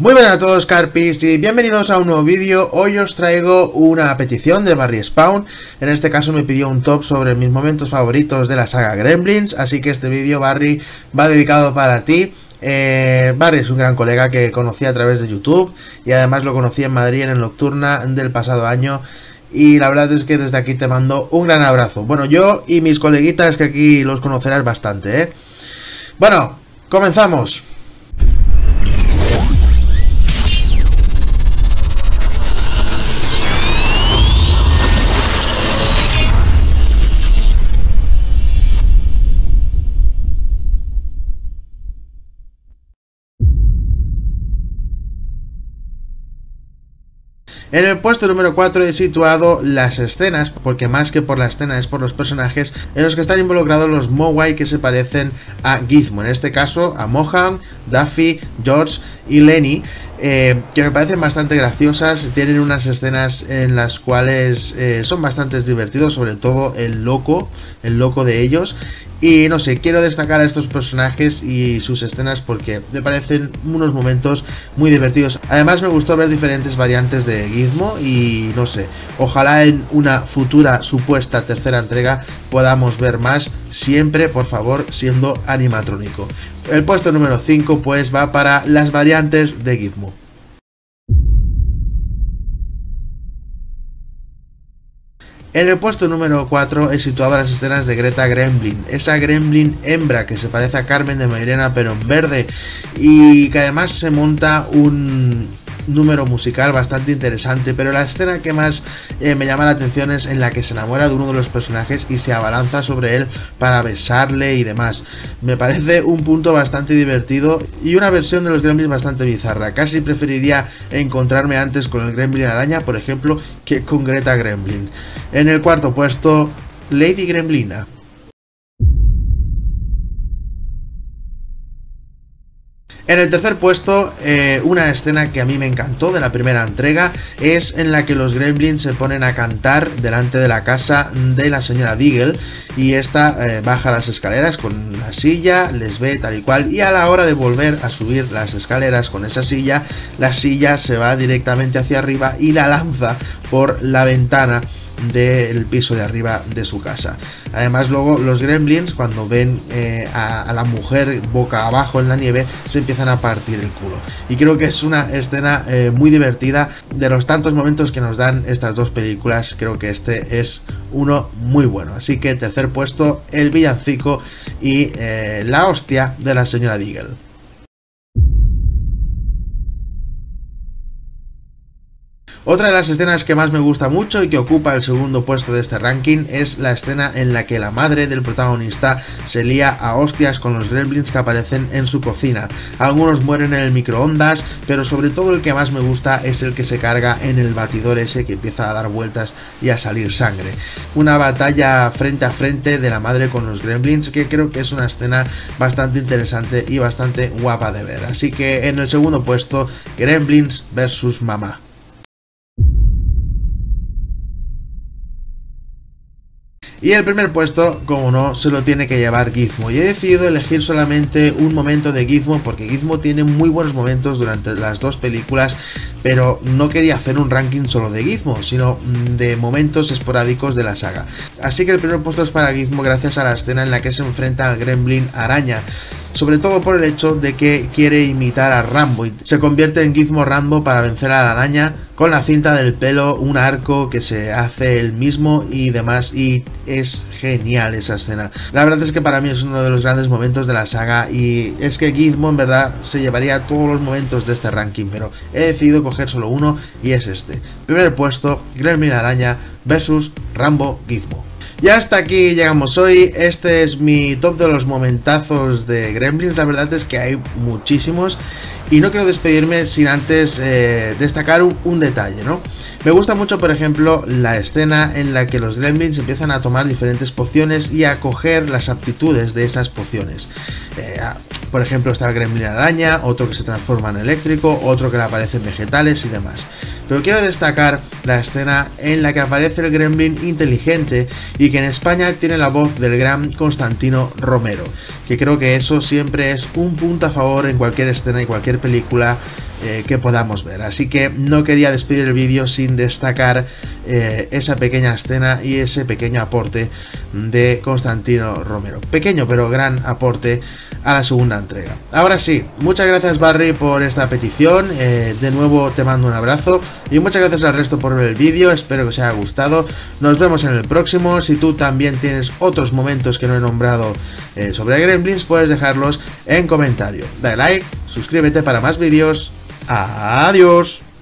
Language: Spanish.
Muy buenas a todos, Carpis, y bienvenidos a un nuevo vídeo. Hoy os traigo una petición de Barry Spawn. En este caso me pidió un top sobre mis momentos favoritos de la saga Gremlins, así que este vídeo, Barry, va dedicado para ti. Barry es un gran colega que conocí a través de YouTube y además lo conocí en Madrid en el Nocturna del pasado año. Y la verdad es que desde aquí te mando un gran abrazo. Bueno, yo y mis coleguitas, que aquí los conocerás bastante, ¿eh? Bueno, comenzamos. En el puesto número 4 he situado las escenas, porque más que por la escena es por los personajes en los que están involucrados los Mogwai que se parecen a Gizmo, en este caso a Mohan, Daffy, George y Lenny, que me parecen bastante graciosas. Tienen unas escenas en las cuales son bastante divertidos, sobre todo el loco de ellos. Y no sé, quiero destacar a estos personajes y sus escenas porque me parecen unos momentos muy divertidos. Además me gustó ver diferentes variantes de Gizmo y no sé, ojalá en una futura supuesta tercera entrega podamos ver más, siempre por favor siendo animatrónico. El puesto número 5 pues va para las variantes de Gizmo. En el puesto número 4 he situado las escenas de Greta Gremlin, esa Gremlin hembra que se parece a Carmen de Mairena pero en verde, y que además se monta un número musical bastante interesante, pero la escena que más me llama la atención es en la que se enamora de uno de los personajes y se abalanza sobre él para besarle y demás. Me parece un punto bastante divertido y una versión de los Gremlins bastante bizarra. Casi preferiría encontrarme antes con el Gremlin araña, por ejemplo, que con Greta Gremlin. En el cuarto puesto, Lady Gremlina. En el tercer puesto, una escena que a mí me encantó de la primera entrega es en la que los Gremlins se ponen a cantar delante de la casa de la señora Deagle, y esta baja las escaleras con la silla, les ve tal y cual, y a la hora de volver a subir las escaleras con esa silla, la silla se va directamente hacia arriba y la lanza por la ventana del piso de arriba de su casa. Además luego los Gremlins, cuando ven a la mujer boca abajo en la nieve, se empiezan a partir el culo, y creo que es una escena muy divertida. De los tantos momentos que nos dan estas dos películas, creo que este es uno muy bueno. Así que tercer puesto, el villancico y la hostia de la señora Deagle. Otra de las escenas que más me gusta mucho y que ocupa el segundo puesto de este ranking es la escena en la que la madre del protagonista se lía a hostias con los Gremlins que aparecen en su cocina. Algunos mueren en el microondas, pero sobre todo el que más me gusta es el que se carga en el batidor ese que empieza a dar vueltas y a salir sangre. Una batalla frente a frente de la madre con los Gremlins que creo que es una escena bastante interesante y bastante guapa de ver. Así que en el segundo puesto, Gremlins vs mamá. Y el primer puesto, como no, se lo tiene que llevar Gizmo. Y he decidido elegir solamente un momento de Gizmo porque Gizmo tiene muy buenos momentos durante las dos películas, pero no quería hacer un ranking solo de Gizmo, sino de momentos esporádicos de la saga. Así que el primer puesto es para Gizmo gracias a la escena en la que se enfrenta al Gremlin araña. Sobre todo por el hecho de que quiere imitar a Rambo y se convierte en Gizmo Rambo para vencer a la araña con la cinta del pelo, un arco que se hace él mismo y demás, y es genial esa escena. La verdad es que para mí es uno de los grandes momentos de la saga y es que Gizmo en verdad se llevaría todos los momentos de este ranking, pero he decidido coger solo uno y es este. Primer puesto, Gremlin araña versus Rambo Gizmo. Y hasta aquí llegamos hoy. Este es mi top de los momentazos de Gremlins. La verdad es que hay muchísimos y no quiero despedirme sin antes destacar un detalle, ¿no? Me gusta mucho, por ejemplo, la escena en la que los Gremlins empiezan a tomar diferentes pociones y a coger las aptitudes de esas pociones. Por ejemplo, está el Gremlin araña, otro que se transforma en eléctrico, otro que le aparecen vegetales y demás. Pero quiero destacar la escena en la que aparece el Gremlin inteligente y que en España tiene la voz del gran Constantino Romero, que creo que eso siempre es un punto a favor en cualquier escena y cualquier película que podamos ver. Así que no quería despedir el vídeo sin destacar esa pequeña escena y ese pequeño aporte de Constantino Romero. Pequeño pero gran aporte a la segunda entrega. Ahora sí, muchas gracias Barry por esta petición, de nuevo te mando un abrazo y muchas gracias al resto por ver el vídeo, espero que os haya gustado, nos vemos en el próximo. Si tú también tienes otros momentos que no he nombrado sobre Gremlins, puedes dejarlos en comentario. Dale like, suscríbete para más vídeos, adiós.